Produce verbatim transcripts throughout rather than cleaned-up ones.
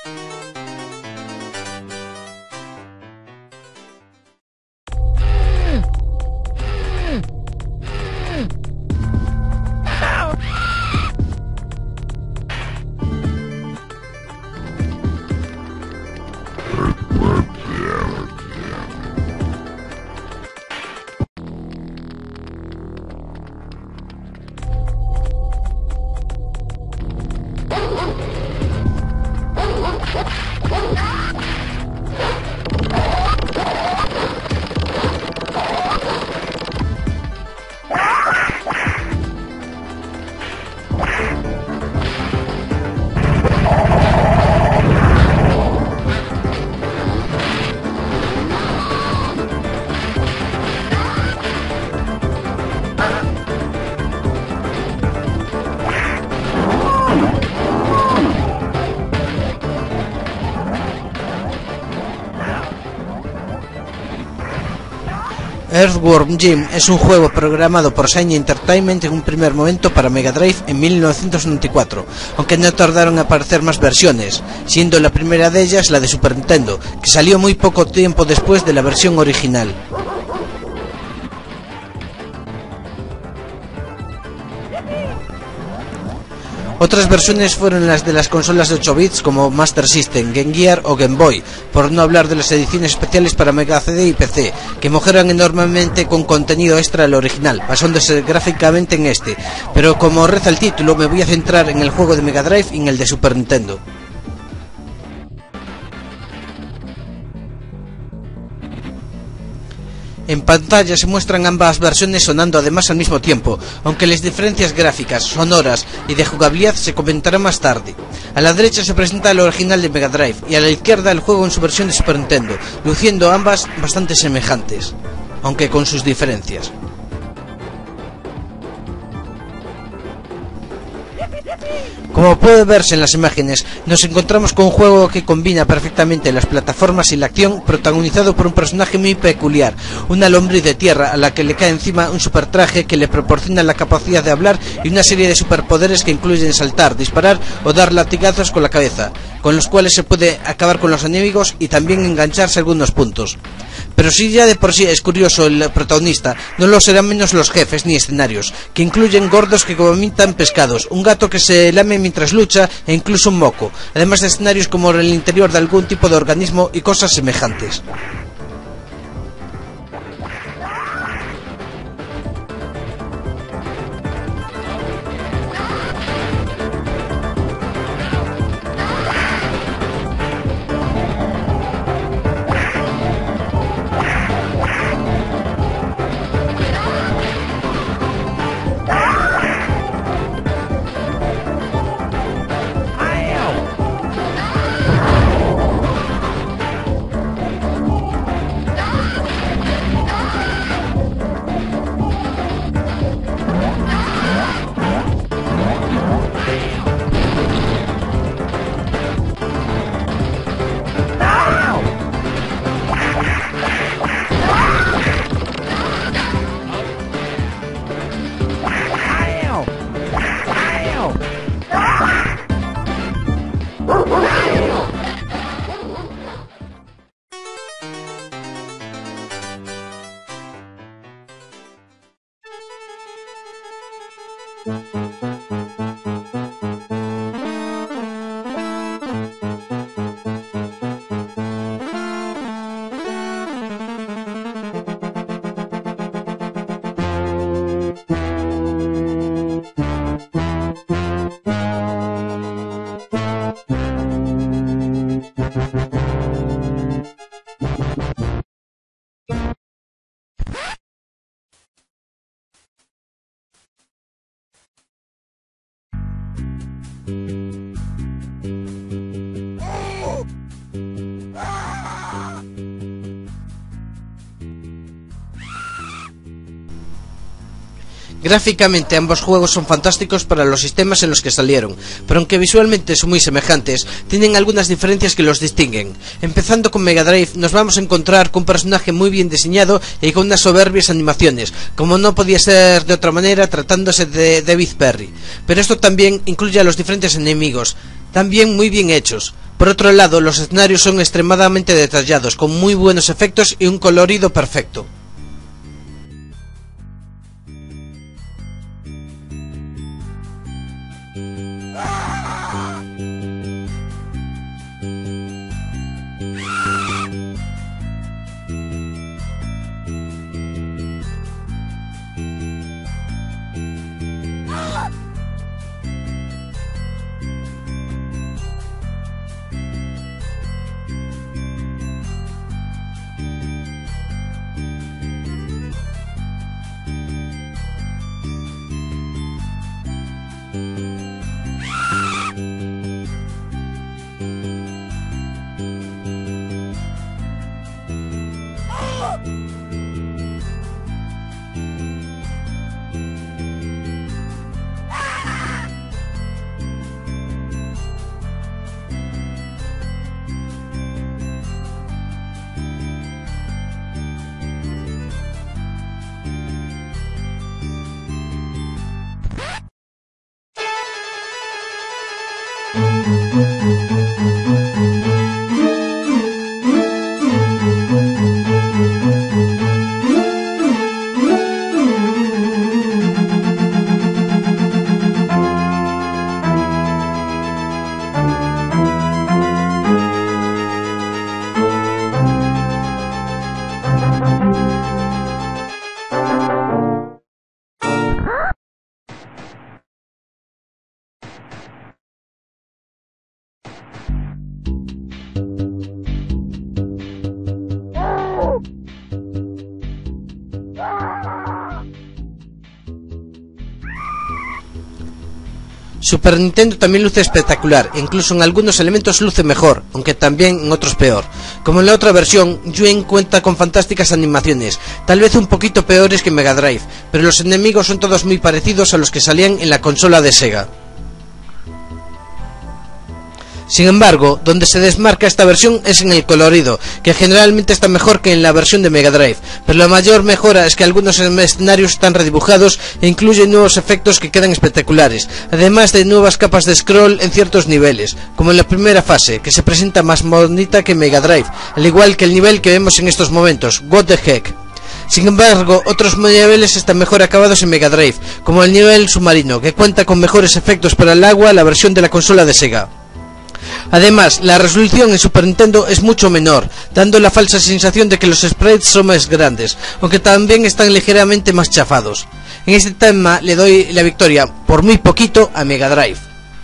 Earthworm Jim es un juego programado por Shiny Entertainment en un primer momento para Mega Drive en mil novecientos noventa y cuatro, aunque no tardaron en aparecer más versiones, siendo la primera de ellas la de Super Nintendo, que salió muy poco tiempo después de la versión original. Otras versiones fueron las de las consolas de ocho bits como Master System, Game Gear o Game Boy, por no hablar de las ediciones especiales para Mega C D y P C, que mejoran enormemente con contenido extra al original, basándose gráficamente en este, pero como reza el título me voy a centrar en el juego de Mega Drive y en el de Super Nintendo. En pantalla se muestran ambas versiones sonando además al mismo tiempo, aunque las diferencias gráficas, sonoras y de jugabilidad se comentarán más tarde. A la derecha se presenta el original de Mega Drive y a la izquierda el juego en su versión de Super Nintendo, luciendo ambas bastante semejantes, aunque con sus diferencias. Como puede verse en las imágenes, nos encontramos con un juego que combina perfectamente las plataformas y la acción, protagonizado por un personaje muy peculiar, una lombriz de tierra a la que le cae encima un super traje que le proporciona la capacidad de hablar y una serie de superpoderes que incluyen saltar, disparar o dar latigazos con la cabeza, con los cuales se puede acabar con los enemigos y también engancharse a algunos puntos. Pero si ya de por sí es curioso el protagonista, no lo serán menos los jefes ni escenarios, que incluyen gordos que vomitan pescados, un gato que se lame mientras lucha e incluso un moco, además de escenarios como el interior de algún tipo de organismo y cosas semejantes. Gráficamente ambos juegos son fantásticos para los sistemas en los que salieron, pero aunque visualmente son muy semejantes, tienen algunas diferencias que los distinguen. Empezando con Mega Drive, nos vamos a encontrar con un personaje muy bien diseñado y con unas soberbias animaciones, como no podía ser de otra manera tratándose de David Perry. Pero esto también incluye a los diferentes enemigos, también muy bien hechos. Por otro lado, los escenarios son extremadamente detallados, con muy buenos efectos y un colorido perfecto. Super Nintendo también luce espectacular, e incluso en algunos elementos luce mejor, aunque también en otros peor. Como en la otra versión, Yuen cuenta con fantásticas animaciones, tal vez un poquito peores que Mega Drive, pero los enemigos son todos muy parecidos a los que salían en la consola de Sega. Sin embargo, donde se desmarca esta versión es en el colorido, que generalmente está mejor que en la versión de Mega Drive, pero la mayor mejora es que algunos escenarios están redibujados e incluyen nuevos efectos que quedan espectaculares, además de nuevas capas de scroll en ciertos niveles, como en la primera fase, que se presenta más bonita que Mega Drive, al igual que el nivel que vemos en estos momentos, What the Heck. Sin embargo, otros niveles están mejor acabados en Mega Drive, como el nivel submarino, que cuenta con mejores efectos para el agua, la versión de la consola de Sega. Además, la resolución en Super Nintendo es mucho menor, dando la falsa sensación de que los sprites son más grandes, aunque también están ligeramente más chafados. En este tema le doy la victoria, por muy poquito, a Mega Drive.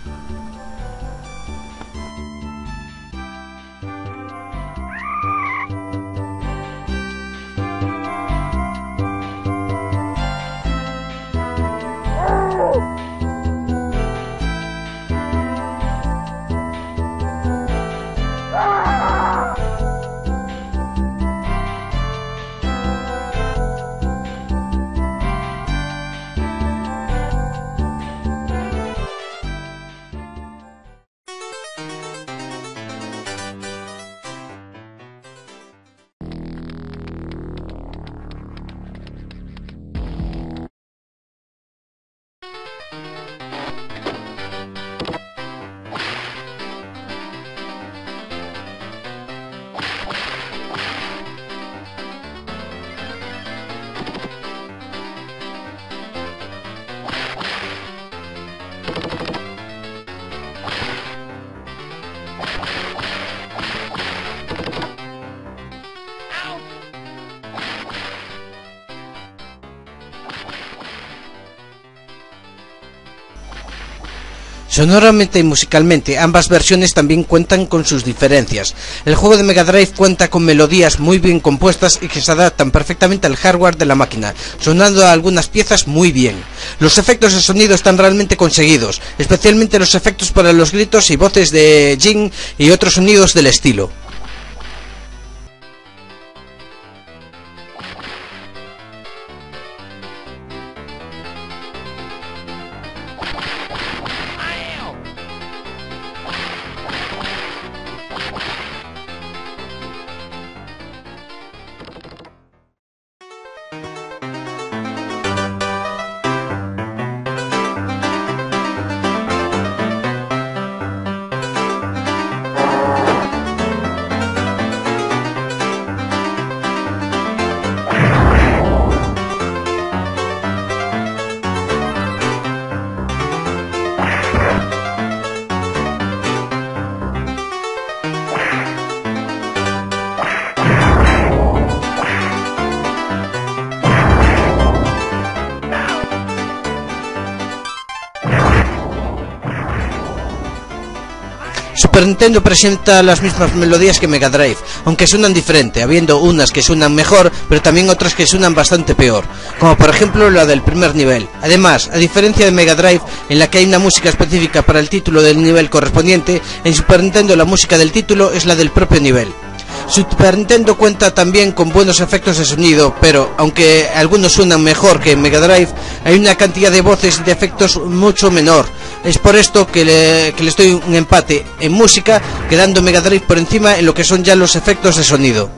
Sonoramente y musicalmente, ambas versiones también cuentan con sus diferencias. El juego de Mega Drive cuenta con melodías muy bien compuestas y que se adaptan perfectamente al hardware de la máquina, sonando a algunas piezas muy bien. Los efectos de sonido están realmente conseguidos, especialmente los efectos para los gritos y voces de Jin y otros sonidos del estilo. Super Nintendo presenta las mismas melodías que Mega Drive, aunque suenan diferente, habiendo unas que suenan mejor, pero también otras que suenan bastante peor, como por ejemplo la del primer nivel. Además, a diferencia de Mega Drive, en la que hay una música específica para el título del nivel correspondiente, en Super Nintendo la música del título es la del propio nivel. Super Nintendo cuenta también con buenos efectos de sonido, pero aunque algunos suenan mejor que en Mega Drive, hay una cantidad de voces y de efectos mucho menor. Es por esto que le, que le estoy un empate en música, quedando Mega Drive por encima en lo que son ya los efectos de sonido.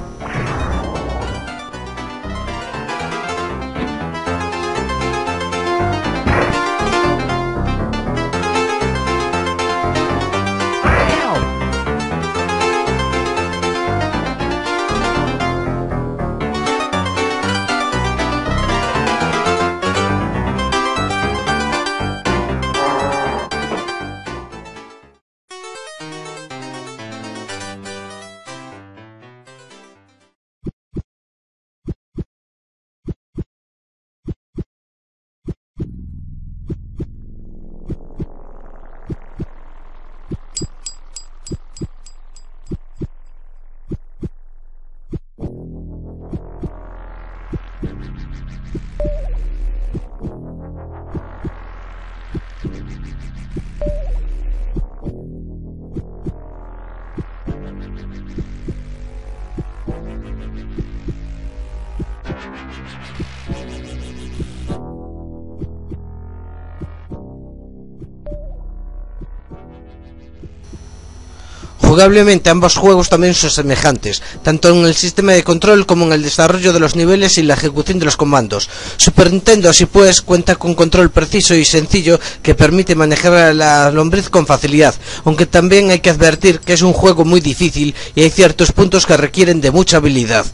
Jugablemente ambos juegos también son semejantes, tanto en el sistema de control como en el desarrollo de los niveles y la ejecución de los comandos. Super Nintendo, así pues, cuenta con control preciso y sencillo que permite manejar la lombriz con facilidad, aunque también hay que advertir que es un juego muy difícil y hay ciertos puntos que requieren de mucha habilidad.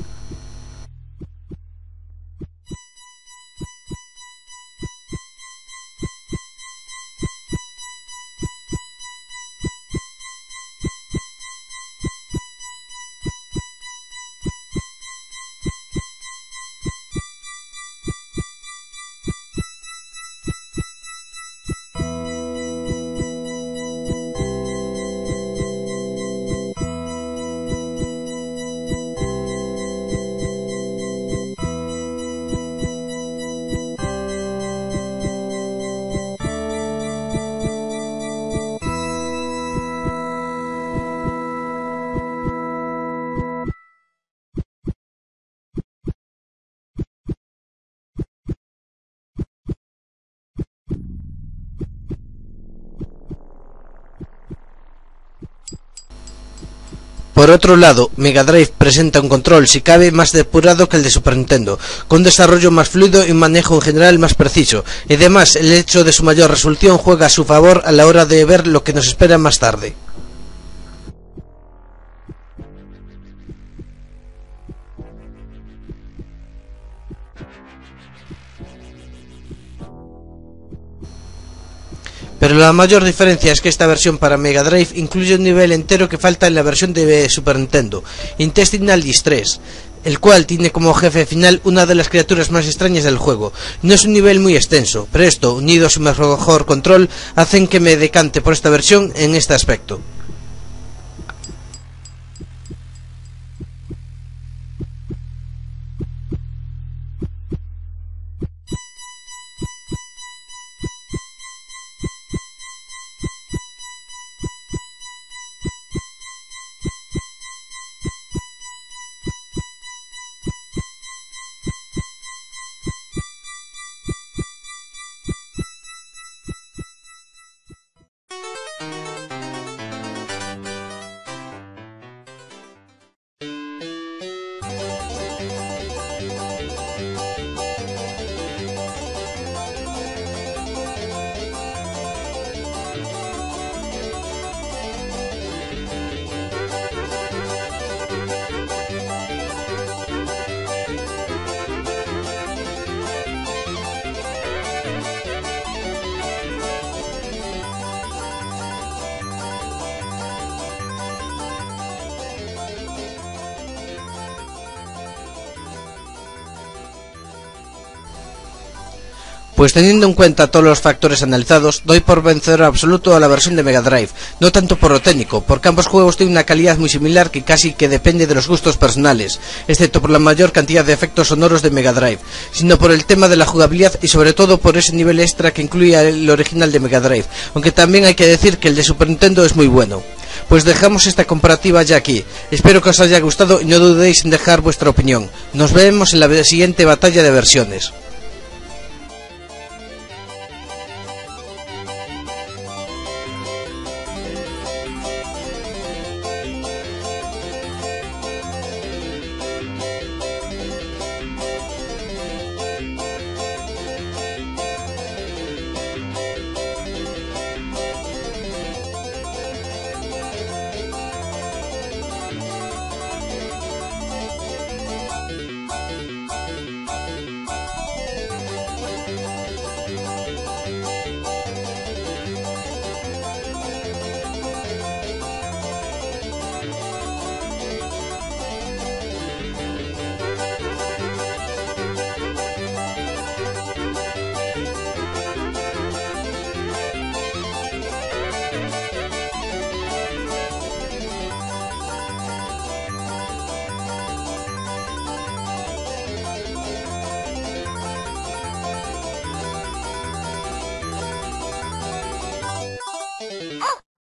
Por otro lado, Mega Drive presenta un control, si cabe, más depurado que el de Super Nintendo, con un desarrollo más fluido y un manejo en general más preciso, y además el hecho de su mayor resolución juega a su favor a la hora de ver lo que nos espera más tarde. Pero la mayor diferencia es que esta versión para Mega Drive incluye un nivel entero que falta en la versión de Super Nintendo, Intestinal Distress, el cual tiene como jefe final una de las criaturas más extrañas del juego. No es un nivel muy extenso, pero esto, unido a su mejor control, hacen que me decante por esta versión en este aspecto. Pues teniendo en cuenta todos los factores analizados, doy por vencedor absoluto a la versión de Mega Drive, no tanto por lo técnico, porque ambos juegos tienen una calidad muy similar que casi que depende de los gustos personales, excepto por la mayor cantidad de efectos sonoros de Mega Drive, sino por el tema de la jugabilidad y sobre todo por ese nivel extra que incluye el original de Mega Drive, aunque también hay que decir que el de Super Nintendo es muy bueno. Pues dejamos esta comparativa ya aquí. Espero que os haya gustado y no dudéis en dejar vuestra opinión. Nos vemos en la siguiente batalla de versiones.